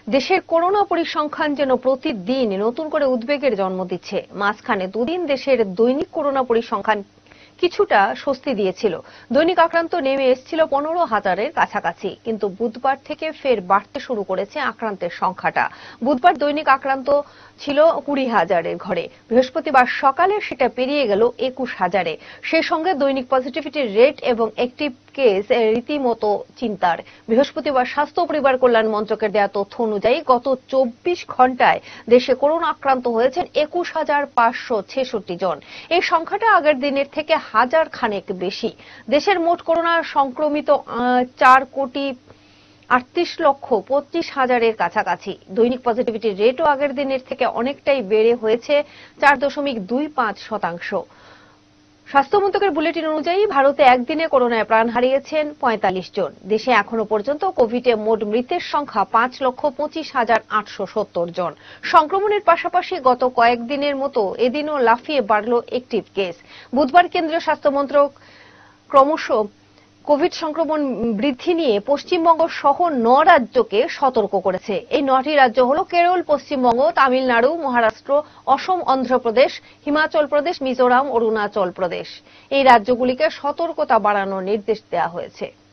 দেশের করোনা পরিসংখ্যান যেন প্রতিদিন নতুন করে উদ্বেগের জন্ম দিচ্ছে। মাঝখানে দুদিন দেশের দৈনিক করোনা পরিসংখ্যান কিছুটা স্বস্তি দিয়েছিল। দৈনিক আক্রান্ত নেমে এসেছিল 15,000-এর কাছাকাছি, কিন্তু বুধবার থেকে ফের বাড়তে শুরু করেছে আক্রান্তের সংখ্যাটা। বুধবার দৈনিক আক্রান্ত ছিল 20,000-এর ঘরে, বৃহস্পতিবার সকালে সেটা পেরিয়ে গেল 21,000-এ। সেই সঙ্গে দৈনিক পজিটিভিটির রেট এবং অ্যাক্টিভ কেস রীতিমতো চিন্তার। বৃহস্পতিবার স্বাস্থ্য ও পরিবার কল্যাণ মন্ত্রকের দেয়া তথ্য অনুযায়ী গত 24 ঘন্টায় দেশে করোনা আক্রান্ত হয়েছেন 21,566 জন। এই সংখ্যাটা আগের দিনের থেকে হাজার খানেক বেশি। দেশের মোট করোনা সংক্রমিত 4,38,25,000-এর কাছাকাছি। দৈনিক পজিটিভিটির রেটও আগের দিনের থেকে অনেকটাই বেড়ে হয়েছে 4.25%। স্বাস্থ্য মন্ত্রকের বুলেটিন অনুযায়ী ভারতে একদিনে করোনায় প্রাণ হারিয়েছেন 45 জন। দেশে এখনো পর্যন্ত কোভিডে মোট মৃতের সংখ্যা 5,25,870 জন। সংক্রমণের পাশাপাশি গত কয়েকদিনের মতো এদিনও লাফিয়ে বাড়ল অ্যাক্টিভ কেস। বুধবার কেন্দ্রীয় স্বাস্থ্য মন্ত্রক ক্রমশ কোভিড সংক্রমণ বৃদ্ধি নিয়ে পশ্চিমবঙ্গ সহ 9 রাজ্যকে সতর্ক করেছে। এই 9টি রাজ্য হল কেরল, পশ্চিমবঙ্গ, তামিলনাড়ু, মহারাষ্ট্র, অসম, অন্ধ্রপ্রদেশ, হিমাচল প্রদেশ, মিজোরাম, অরুণাচল প্রদেশ। এই রাজ্যগুলিকে সতর্কতা বাড়ানোর নির্দেশ দেওয়া হয়েছে।